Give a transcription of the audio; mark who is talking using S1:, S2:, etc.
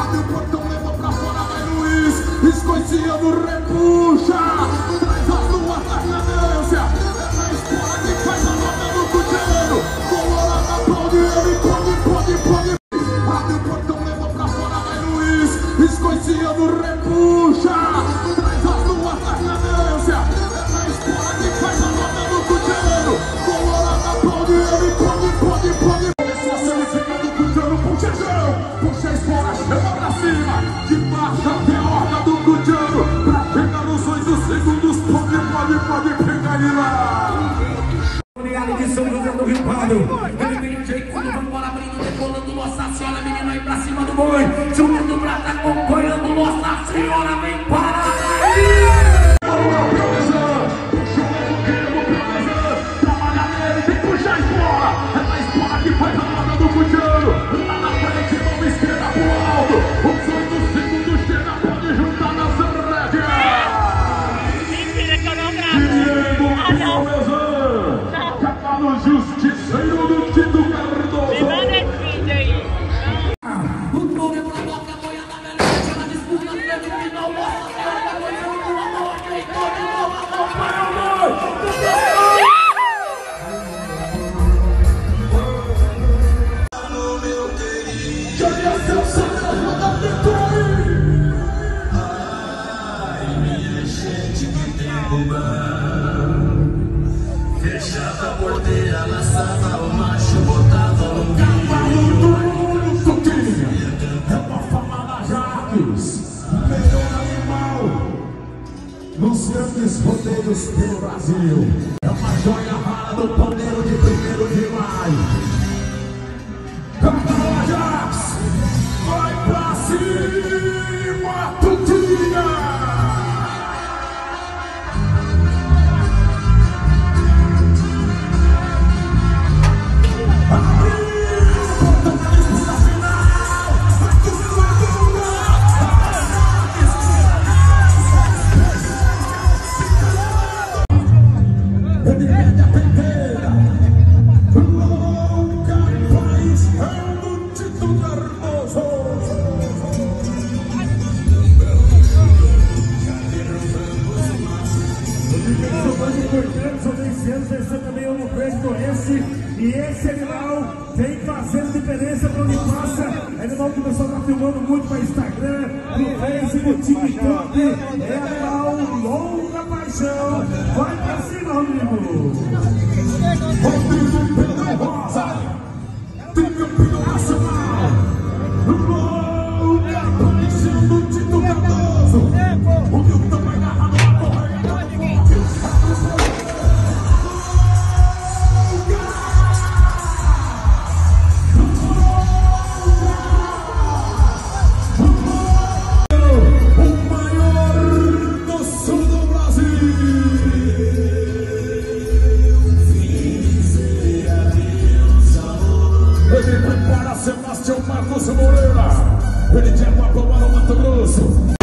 S1: Abre o portão, leva pra fora, vai Luiz. Escoiciano repuxa. Traz as duas da cadência. É na escola que faz a nota do Cutiano. Colorado aplaude ele, pode. Abre o portão, leva pra fora, vai Luiz. Escoiciano repuxa. Traz as duas da cadência. É na escola que faz a nota do Cutiano. Colorado aplaude ele, pode. Começou a semifinal do Cutiano, puxa a espora, chama pra cima. De baixo até a horda do Cutiano. Pra chegar nos 8 segundos, pode pegar ele lá.
S2: Obrigado de São José do Rio Pardo. Ele vem de quando vai embora abrindo, decolando, Nossa Senhora, menino aí pra cima do boi. Subindo pra tá acompanhando, Nossa Senhora, vem parar aí! Trabalha nele, tem que puxar a espora. É na espora que faz a roda do Cutiano. Lá na frente, mão esquerda pro alto. Os 8 segundos chega, pode juntar na Zambrédia.
S3: Mentira que eu não gravo.
S1: No justiceiro do Tito Cardoso.
S3: Me manda esse vídeo aí.
S2: O povo é pra boca, boia da velha, ela disputa no meio final, Nossa Senhora, vai começando com a mão, aceitou de novo, acompanha o gol.
S1: Joga seu sangue da vitória.
S4: Ai, minha gente, que tempo bom. Fechava a porteira, laçava o macho, botava no
S1: Cavalo do Tutinha. É uma fama da Jaques. Melhor animal nos grandes rodeios pelo Brasil. É uma joia rara do pandeiro de 1º de maio. Cavalo Jaques, vai pra cima, Tutinha.
S5: Vencer também o crédito e esse animal vem fazendo diferença para onde passa. Animal que o pessoal está filmando muito para Instagram, no Facebook, TikTok. É animal longa paixão. Vai pra cima, Rodrigo.
S1: Rodrigo Pedro Rosa, tricampeão nacional. Longa paixão do Tito Cardoso. O Milton vai agarrado na correia da ponte. Ele prepara Sebastião Marcos Moreira. Ele de Aguapau para o Mato Grosso.